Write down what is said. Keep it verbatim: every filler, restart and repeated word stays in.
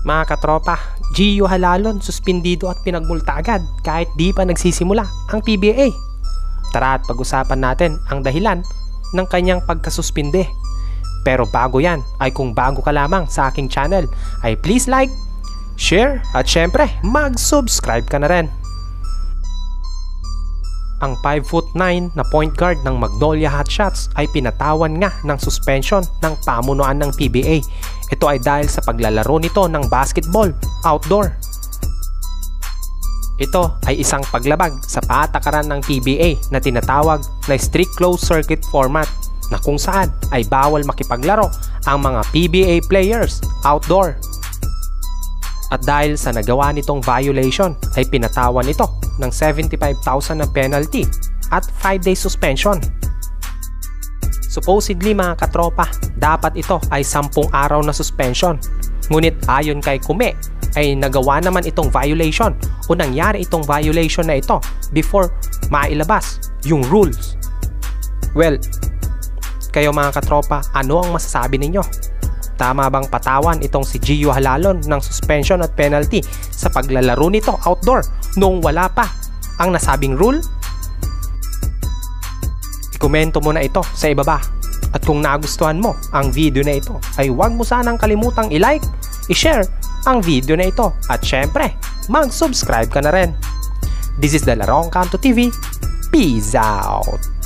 Mga katropa, Gio Halalon suspindido at pinagmulta agad kahit di pa nagsisimula ang P B A. Tara at pag-usapan natin ang dahilan ng kanyang pagkasuspinde. Pero bago yan ay kung bago ka lamang sa aking channel ay please like, share at syempre mag-subscribe ka na rin. Ang five foot nine na point guard ng Magnolia Hotshots ay pinatawan nga ng suspension ng pamunuan ng P B A. Ito ay dahil sa paglalaro nito ng basketball outdoor. Ito ay isang paglabag sa patakaran ng P B A na tinatawag na strict closed circuit format na kung saan ay bawal makipaglaro ang mga P B A players outdoor. At dahil sa nagawa nitong violation ay pinatawan ito ng seventy-five thousand na penalty at five days suspension. Supposedly mga katropa, dapat ito ay sampung araw na suspension. Ngunit ayon kay Kume ay nagawa naman itong violation o nangyari itong violation na ito before mailabas yung rules. Well, kayo mga katropa, ano ang masasabi ninyo? Tama bang patawan itong si Gio Halalon ng suspension at penalty sa paglalaro nito outdoor noong wala pa ang nasabing rule? I-komento mo na ito sa ibaba. At kung nagustuhan mo ang video na ito ay huwag mo sanang kalimutang i-like, i-share ang video na ito at syempre mag-subscribe ka na rin. This is the Larong Kanto T V. Peace out!